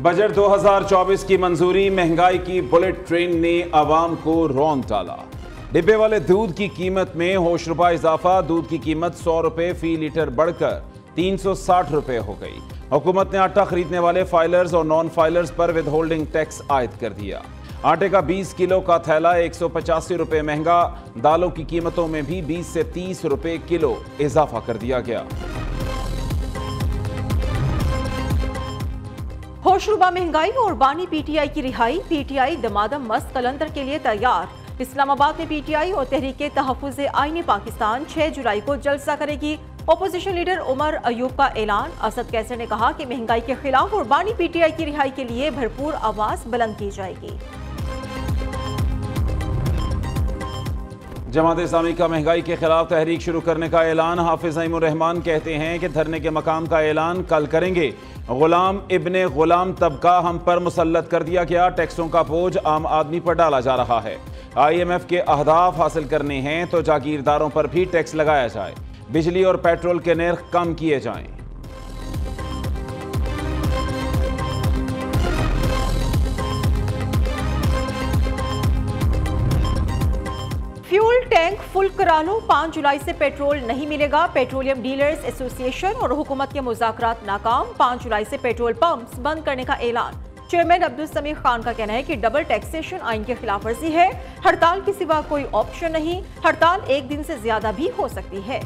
Budget 2024 की मंजूरी, महंगाई की बुलेट ट्रेन ने आवाम को रौंद डाला। डिब्बे वाले दूध की कीमत में होशरुबा इजाफा, दूध की कीमत 100 रुपए फी लीटर बढ़कर 360 रुपए हो गई। हुकूमत ने आटा खरीदने वाले फाइलर्स और नॉन फाइलर्स पर विद होल्डिंग टैक्स आयद कर दिया। आटे का 20 किलो का थैला 185 रुपए महंगा, दालों की कीमतों में भी 20 से 30 रुपए किलो इजाफा कर दिया गया। होशरुबा महंगाई और बानी पीटीआई की रिहाई, पीटीआई दमादम मस्त कलंदर के लिए तैयार। इस्लामाबाद में पीटीआई और तहरीके तहफ़्फ़ुज़े आईन पाकिस्तान 6 जुलाई को जलसा करेगी। ओपोजिशन लीडर उमर अयूब का ऐलान। असद कैसर ने कहा कि महंगाई के खिलाफ और बानी पीटीआई की रिहाई के लिए भरपूर आवाज बुलंद की जाएगी। जमात इस्लामी का महंगाई के खिलाफ तहरीक शुरू करने का ऐलान। हाफिज नईमुर रहमान कहते हैं कि धरने के मकाम का ऐलान कल करेंगे। गुलाम इब्ने गुलाम तबका हम पर मुसल्लत कर दिया गया, टैक्सों का बोझ आम आदमी पर डाला जा रहा है। IMF के अहदाफ हासिल करने हैं तो जागीरदारों पर भी टैक्स लगाया जाए, बिजली और पेट्रोल के नर्ख कम किए जाएं। फ्यूल टैंक फुल करा लो, 5 जुलाई से पेट्रोल नहीं मिलेगा। पेट्रोलियम डीलर्स एसोसिएशन और हुकूमत के मुज़ाकरात नाकाम, 5 जुलाई से पेट्रोल पंप्स बंद करने का ऐलान। चेयरमैन अब्दुल समीर खान का कहना है कि डबल टैक्सेशन आइन की खिलाफ वर्जी है। हड़ताल के सिवा कोई ऑप्शन नहीं, हड़ताल 1 दिन से ज्यादा भी हो सकती है।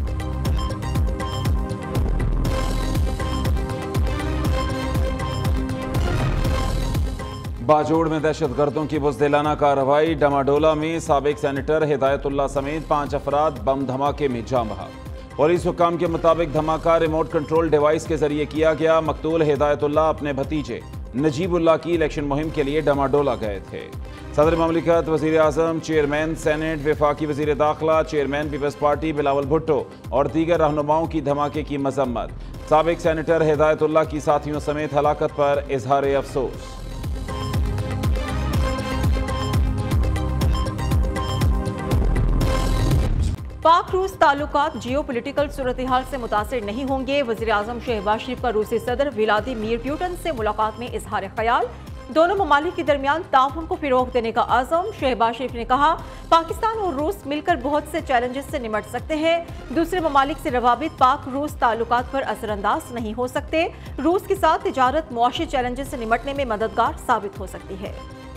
बाजोड़ में दहशतगर्दों की बुज़दिलाना कार्रवाई। डमाडोला में साबिक सेनेटर हिदायतुल्लाह समेत 5 अफराद बम धमाके में जाँ बहक। पुलिस हुक्काम के मुताबिक धमाका रिमोट कंट्रोल डिवाइस के जरिए किया गया। मकतूल हिदायतुल्लाह अपने भतीजे नजीबुल्लाह की इलेक्शन मुहिम के लिए डमाडोला गए थे। सदर ममलिकत, वज़ीर आज़म, चेयरमैन सेनेट, वफाकी वज़ीर दाखिला, chairman Peoples Party Bilawal Bhutto और दीगर रहनुमाओं की धमाके की मजम्मत। साबिक सेनेटर हिदायतुल्लाह की साथियों समेत हलाकत पर इजहार अफसोस। पाक रूस ताल्लुकात जियो पोलिटिकल सूरत हाल से मुतासिर नहीं होंगे। वज़ीर आज़म शहबाज शरीफ का रूसी सदर व्लादिमीर पुतिन से मुलाकात में इजहार ख्याल। दोनों ममालिक के दरमियान ताउन को फिरोग देने का आज़म। शहबाज शरीफ ने कहा, पाकिस्तान और रूस मिलकर बहुत से चैलेंजेस से निपट सकते हैं। दूसरे ममालिक से रवाबित पाक रूस ताल्लुकात पर असरअंदाज नहीं हो सकते। रूस के साथ तिजारत मुआशी चैलेंजेस से निपटने में मददगार साबित हो सकती है।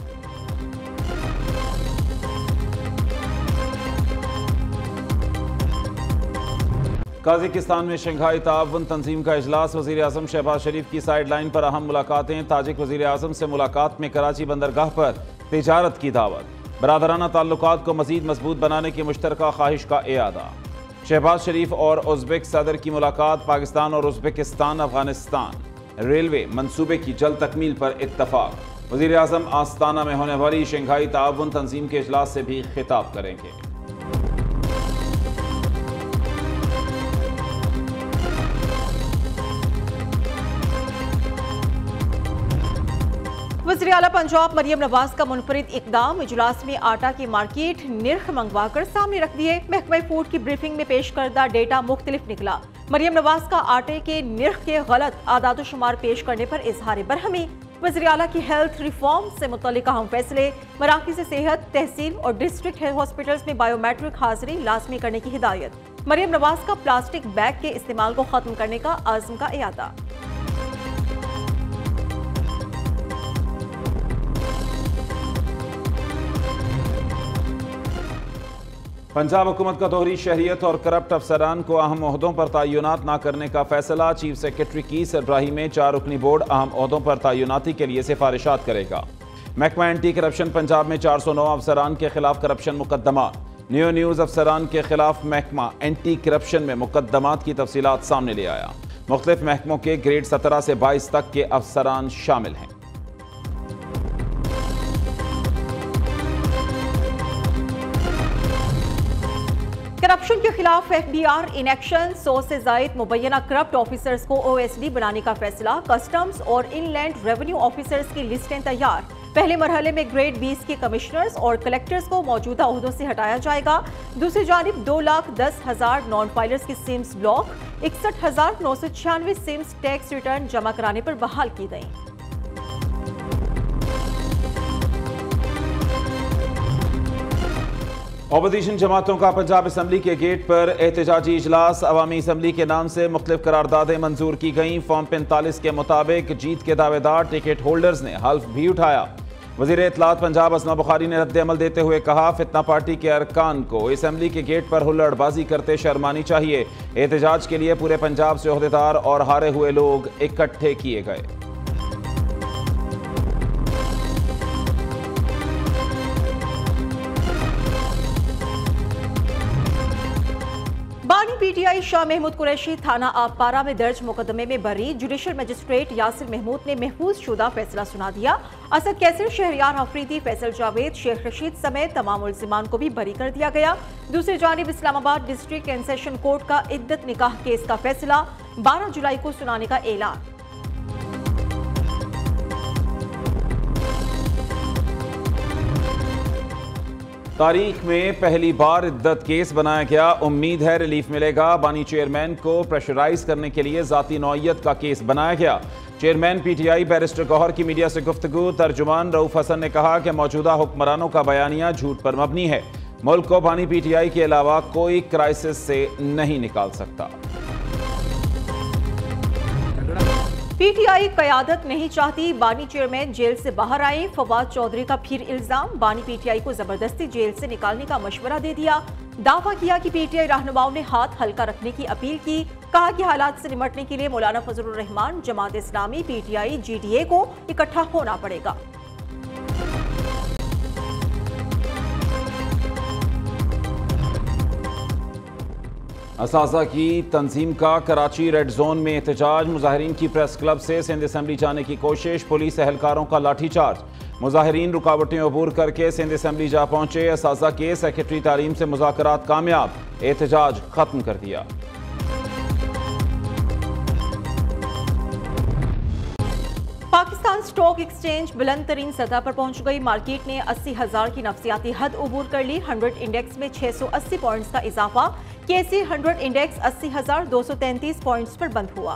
काज़ाकिस्तान में शंघाई ताउन तंजीम का इजलास। वज़ीर आज़म शहबाज शरीफ की साइड लाइन पर अहम मुलाकातें। ताजिक वज़ीर आज़म से मुलाकात में कराची बंदरगाह पर तिजारत की दावत। बरादराना ताल्लुकात को मज़ीद मजबूत बनाने की मुश्तरका ख्वाहिश का इयादा। शहबाज शरीफ और उज़्बेक सदर की मुलाकात। पाकिस्तान और उज़्बेकिस्तान अफगानिस्तान रेलवे मनसूबे की जल्द तकमील पर इत्तफाक। वज़ीर आज़म आस्ताना में होने वाली शंघाई ताउन तंजीम के इजलास से भी खिताब करेंगे। वज़ीर आला पंजाब मरियम नवाज का मुनफरिद इकदाम। इजलास में आटा की मार्केट निर्ख मंगवा कर सामने रख दिए। महकमा फूड की ब्रीफिंग में पेश करदा डेटा मुख्तलिफ निकला। मरियम नवाज का आटे के निर्ख के गलत आदाद शुमार पेश करने पर इजहार बरहमी। वज़ीर आला की हेल्थ रिफॉर्म से मुतल्लिक अहम फैसले। मराकज़ सेहत, तहसील और डिस्ट्रिक्ट हेल्थ हॉस्पिटल्स में बायोमेट्रिक हाजिरी लाजमी करने की हिदायत। मरियम नवाज का प्लास्टिक बैग के इस्तेमाल को खत्म करने का आज़म का इरादा। पंजाब हुकूमत का दोहरी शहरियत और करप्ट अफसरान को अहम ओहदों पर तयनात न करने का फैसला। चीफ सेक्रेटरी की सरबराही में 4 रुकनी बोर्ड अहम ओहदों पर तयनाती के लिए सिफारिशात करेगा। महकमा एंटी करप्शन पंजाब में 409 अफसरान के खिलाफ करप्शन मुकदमा। न्यू न्यूज़ अफसरान के खिलाफ महकमा एंटी करप्शन में मुकदमात की तफसीलात सामने ले आया। मुख्तलिफ महकमों के ग्रेड 17 से 22 तक के अफसरान शामिल हैं। करप्शन के खिलाफ FBR इन एक्शन। 100 से जायद मुबैना करप्ट ऑफिसर्स को OSD बनाने का फैसला। कस्टम्स और इनलैंड रेवेन्यू ऑफिसर्स की लिस्टें तैयार। पहले मरहले में ग्रेड 20 के कमिश्नर्स और कलेक्टर्स को मौजूदा ओहदों से हटाया जाएगा। दूसरी जानिब 2,10,000 नॉन फाइलर्स की SIMs block, 61,996 SIMs tax return जमा कराने पर बहाल की गई। अपोजिशन जमातों का पंजाब असम्बली के गेट पर एहतजाजी इजलास। अवामी असम्बली के नाम से मुख्तलिफ करारदादें मंजूर की गईं। फॉर्म 45 के मुताबिक जीत के दावेदार टिकट होल्डर्स ने हल्फ भी उठाया। वज़ीर इत्तलात पंजाब असमा बुखारी ने रद्द अमल देते हुए कहा, फितना पार्टी के अरकान को असम्बली के गेट पर हुल्लड़बाजी करते शर्मानी चाहिए। एहतजाज के लिए पूरे पंजाब से ओहदेदार और हारे हुए लोग इकट्ठे किए गए। बानी पीटीआई शाह महमूद कुरैशी थाना आपपारा में दर्ज मुकदमे में बरी जुडिशल मजिस्ट्रेट यासिर महमूद ने महफूज शुदा फैसला सुना दिया। असद कैसर, शहरियार अफरीदी, फैसल जावेद, शेख रशीद समेत तमाम मुल्जिमान को भी बरी कर दिया गया। दूसरी जानिब Islamabad district and session court का इद्दत निकाह केस का फैसला 12 जुलाई को सुनाने का ऐलान। तारीख में पहली बार इद्दत केस बनाया गया। उम्मीद है रिलीफ मिलेगा। बानी चेयरमैन को प्रेशराइज करने के लिए जाती नौयत का केस बनाया गया। चेयरमैन पीटीआई बैरिस्टर गौहर की मीडिया से गुफ्तगू। तर्जुमान रऊफ हसन ने कहा कि मौजूदा हुक्मरानों का बयानिया झूठ पर मबनी है। मुल्क को बानी पीटीआई के अलावा कोई क्राइसिस से नहीं निकाल सकता। पीटीआई कयादत नहीं चाहती, बानी चेयरमैन जेल से बाहर आए। फवाद चौधरी का फिर इल्जाम, बानी पीटीआई को जबरदस्ती जेल से निकालने का मशवरा दे दिया। दावा किया कि पीटीआई रहनुमाओं ने हाथ हल्का रखने की अपील की। कहा कि हालात से निपटने के लिए मौलाना फजलुर रहमान, जमात इस्लामी, पीटीआई, जीडीए को इकट्ठा होना पड़ेगा। असासा की तंजीम का कराची रेड जोन में एहतजाज। मुजाहिरीन की प्रेस क्लब से सिंध असम्बली जाने की कोशिश, पुलिस एहलकारों का लाठीचार्ज। मुजाहिरीन रुकावटें अबूर करके सिंध असम्बली जा पहुंचे। असासा के सेक्रेटरी तालीम से मुज़ाकरात कामयाब, एहतजाज खत्म कर दिया। पाकिस्तान स्टॉक एक्सचेंज बुलंद तरीन सतह पर पहुंच गई। मार्केट ने 80,000 की नफसियाती हद अबूर कर ली। 100 इंडेक्स में 680 पॉइंट्स का इजाफा। केसी 100 इंडेक्स 80,233 पॉइंट्स पर बंद हुआ।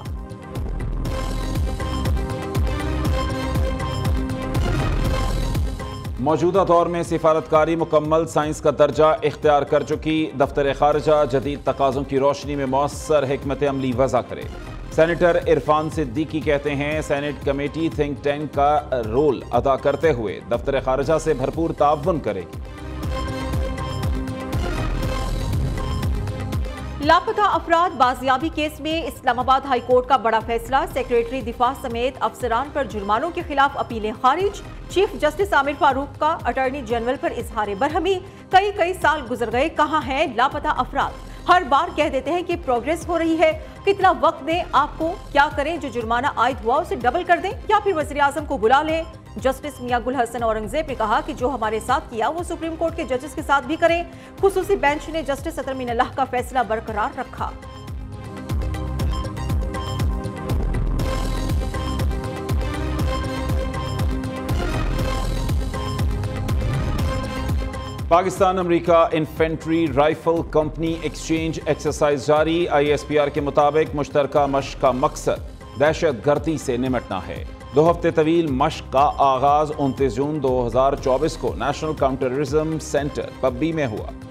मौजूदा दौर में सिफारतकारी मुकम्मल साइंस का दर्जा इख्तियार कर चुकी दफ्तर खारजा जदीद तकाज़ों की रोशनी में मौसर हिकमत अमली वज़ा करे। सेनेटर इरफान सिद्दीकी कहते हैं, सेनेट कमेटी थिंक टैंक का रोल अदा करते हुए दफ्तर खारजा से भरपूर ताउन करेगी। लापता अफराद बाजियाबी केस में इस्लामाबाद हाई कोर्ट का बड़ा फैसला। सेक्रेटरी दिफा समेत अफसरान पर जुर्मानों के खिलाफ अपीलें खारिज। चीफ जस्टिस आमिर फारूक का अटॉर्नी जनरल पर इजहार बरहमी। कई साल गुजर गए, कहाँ हैं लापता अफराद? हर बार कह देते हैं कि प्रोग्रेस हो रही है। कितना वक्त दें आपको? क्या करें? जो जुर्माना आयद हुआ उसे डबल कर दें या फिर वज़ीर आज़म को बुला लें? जस्टिस मियां गुल हसन औरंगजेब ने कहा कि जो हमारे साथ किया वो सुप्रीम कोर्ट के जजेस के साथ भी करें। खुसूसी बेंच ने जस्टिस अतर मीनल्लाह का फैसला बरकरार रखा। Pakistan America infantry rifle company exchange exercise जारी। ISPR के मुताबिक मुश्तरका मश्क का मकसद दहशत गर्दी से निमटना है। 2 हफ्ते तवील मश्क का आगाज 29 जून 2024 को नेशनल काउंटररिज्म सेंटर पब्बी में हुआ।